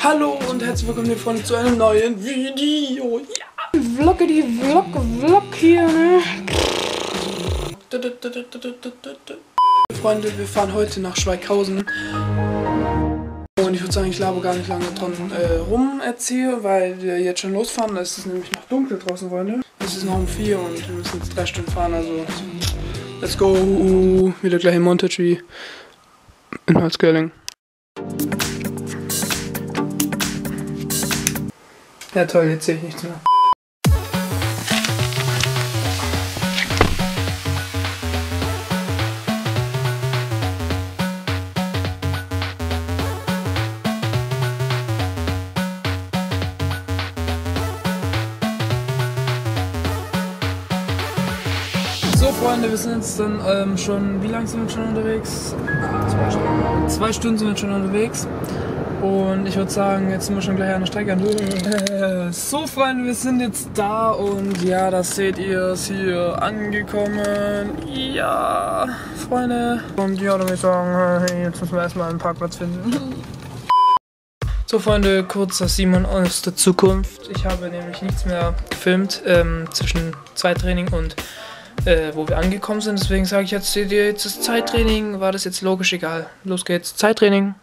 Hallo und herzlich willkommen hier Freunde zu einem neuen Video. Ja, Vlog hier, ne? Freunde, wir fahren heute nach Schweighausen. Und ich würde sagen, ich laber gar nicht lange dran rum erzähle, weil wir jetzt schon losfahren. Es ist nämlich noch dunkel draußen, Freunde. Es ist noch um 4 und wir müssen jetzt 3 Stunden fahren, also let's go. Wieder gleich in Montage wie in Holzkörling. Ja toll, jetzt sehe ich nichts mehr. So Freunde, wir sind jetzt dann schon, wie lange sind wir schon unterwegs? 2 Stunden. 2 Stunden sind wir schon unterwegs. Und ich würde sagen, jetzt sind wir schon gleich an der Strecke. So Freunde, wir sind jetzt da und ja, das seht ihr, ist hier angekommen. Ja, Freunde. Und ja, dann würde ich sagen, hey, jetzt müssen wir erstmal einen Parkplatz finden. So Freunde, kurz das Simon aus der Zukunft. Ich habe nämlich nichts mehr gefilmt zwischen Zeittraining und wo wir angekommen sind. Deswegen sage ich jetzt, seht ihr jetzt das Zeittraining, war das jetzt logisch, egal. Los geht's, Zeittraining.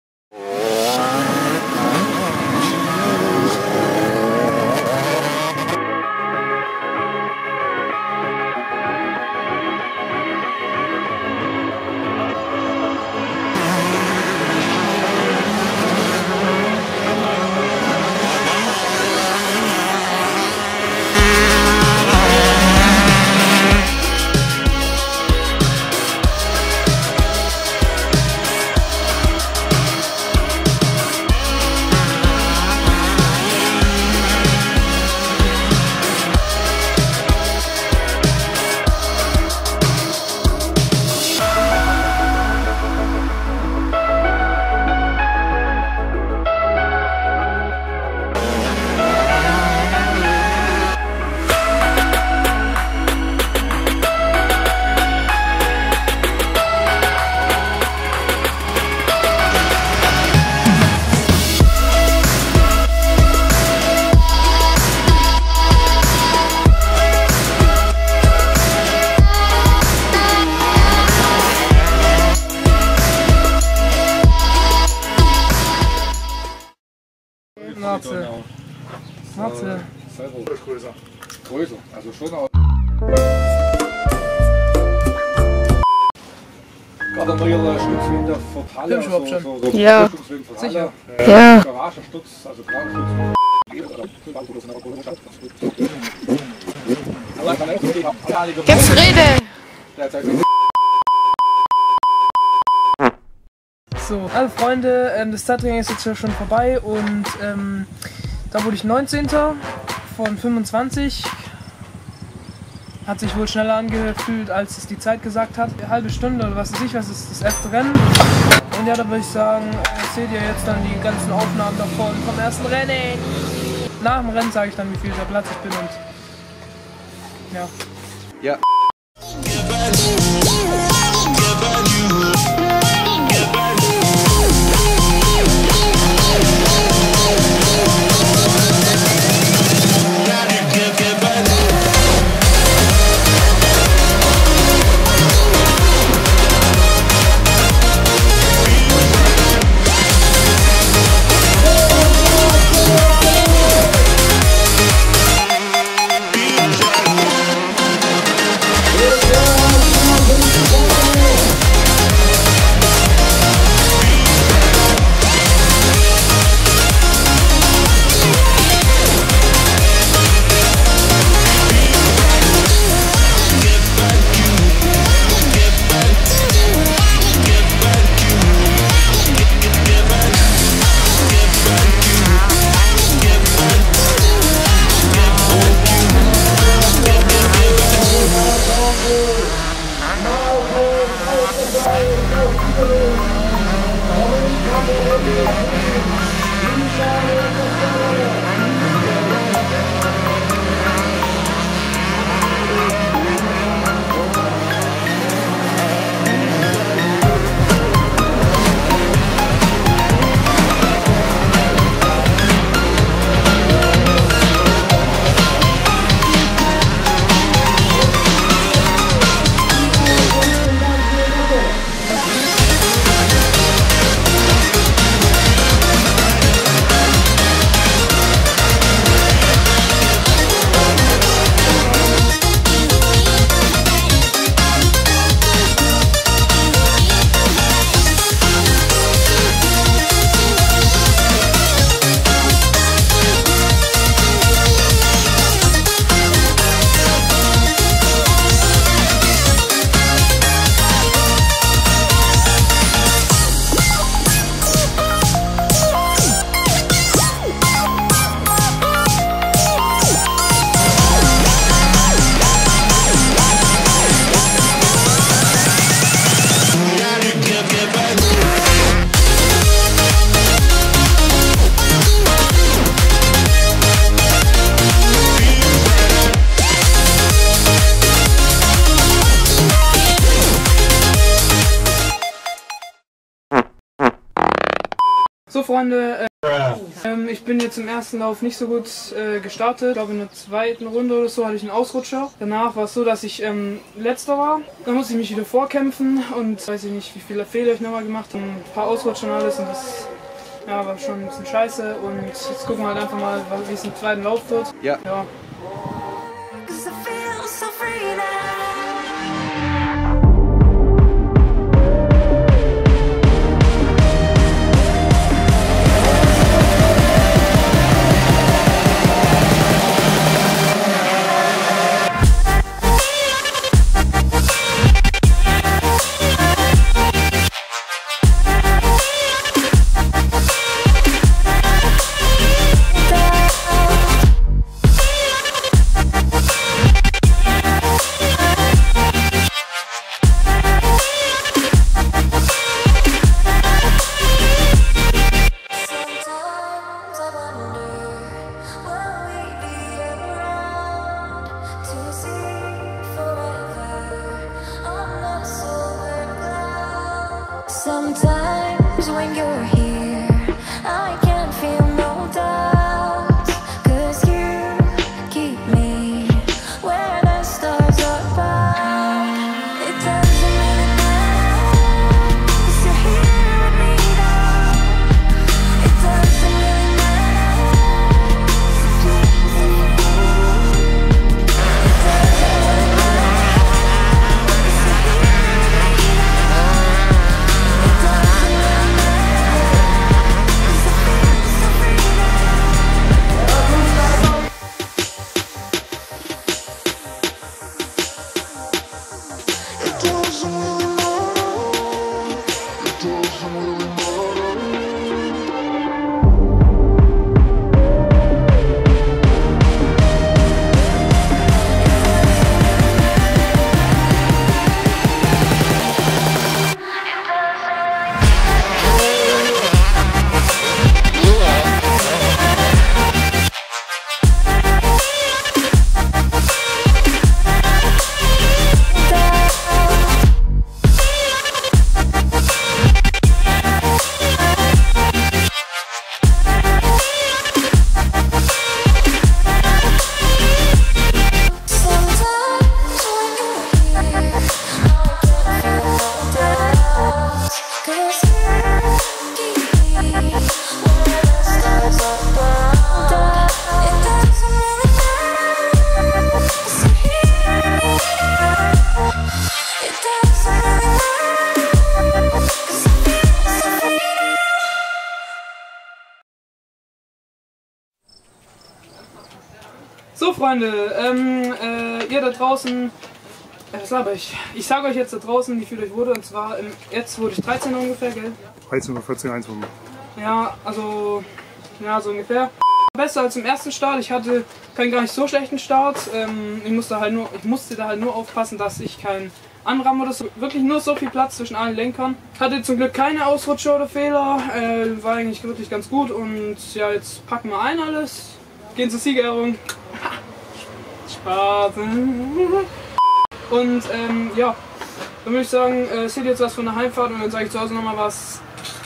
Matze. Größer. Größer, also schon auch. Gerade neue Stützwinde für Halle. So ja. Sicher. Ja. Garagenstutz, also Garagenstutz. Jetzt rede! So, alle Freunde, das Zeittraining ist jetzt ja schon vorbei und da wurde ich 19. von 25. Hat sich wohl schneller angefühlt, als es die Zeit gesagt hat. Eine halbe Stunde oder was weiß ich, was ist das erste Rennen. Und ja, da würde ich sagen, seht ihr jetzt dann die ganzen Aufnahmen davon vom ersten Rennen. Nach dem Rennen sage ich dann, wie viel der Platz ich bin und ja. Ja. Freunde, ich bin jetzt im ersten Lauf nicht so gut gestartet. Ich glaube, in der zweiten Runde oder so hatte ich einen Ausrutscher. Danach war es so, dass ich letzter war. Dann musste ich mich wieder vorkämpfen und weiß ich nicht, wie viele Fehler ich nochmal gemacht habe. Ein paar Ausrutscher und alles und das war schon ein bisschen scheiße. Und jetzt gucken wir halt einfach mal, wie es im zweiten Lauf wird. Ja. Sometimes when you're here, I can feel no doubt, 'cause you keep me where the stars are bright. It doesn't really matter, 'cause you're here with me now. It doesn't really matter, it doesn't really matter, 'cause you're here with me now. So Freunde, ihr da draußen, was laber ich? Ich sage euch jetzt da draußen, wie viel euch wurde, und zwar jetzt wurde ich 13 ungefähr, gell? 13:14, 1 Uhr. Ja, also, ja, so ungefähr. Besser als im ersten Start, ich hatte keinen gar nicht so schlechten Start, ich musste da halt nur aufpassen, dass ich keinen anramme oder so. Wirklich nur so viel Platz zwischen allen Lenkern. Hatte zum Glück keine Ausrutscher oder Fehler, war eigentlich wirklich ganz gut und ja, jetzt packen wir ein alles, gehen zur Siegerehrung. Spaß. Und ja, dann würde ich sagen, seht jetzt was von der Heimfahrt und dann sage ich zu Hause nochmal was.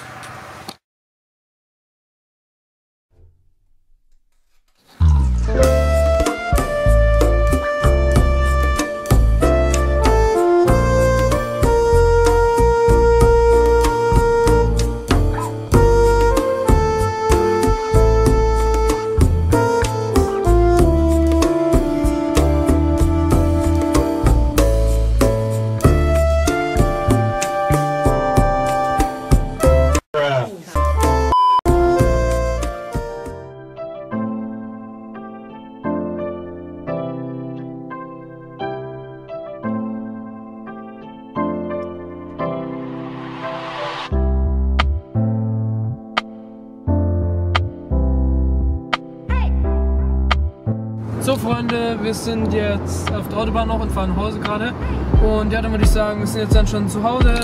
So Freunde, wir sind jetzt auf der Autobahn noch und fahren nach Hause gerade. Und ja, dann würde ich sagen, wir sind jetzt dann schon zu Hause.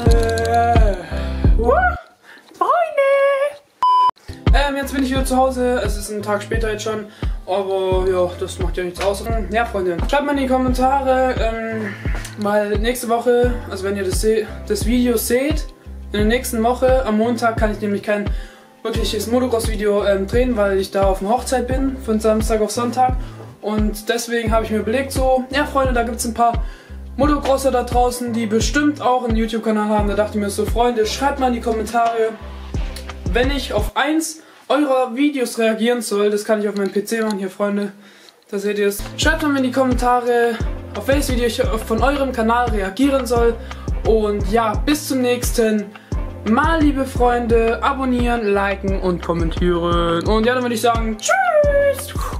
Freunde! Jetzt bin ich wieder zu Hause. Es ist ein Tag später jetzt schon. Aber ja, das macht ja nichts aus. Ja Freunde, schreibt mal in die Kommentare, weil nächste Woche, also wenn ihr das Video seht, in der nächsten Woche, am Montag kann ich nämlich kein wirklich das Motocross-Video drehen, weil ich da auf einer Hochzeit bin, von Samstag auf Sonntag. Und deswegen habe ich mir überlegt, so, ja Freunde, da gibt es ein paar Motocrosser da draußen, die bestimmt auch einen YouTube-Kanal haben. Da dachte ich mir so, Freunde, schreibt mal in die Kommentare, wenn ich auf eins eurer Videos reagieren soll. Das kann ich auf meinem PC machen, hier Freunde, da seht ihr es. Schreibt mal in die Kommentare, auf welches Video ich von eurem Kanal reagieren soll. Und ja, bis zum nächsten Mal, liebe Freunde. Abonnieren, liken und kommentieren. Und ja, dann würde ich sagen, tschüss.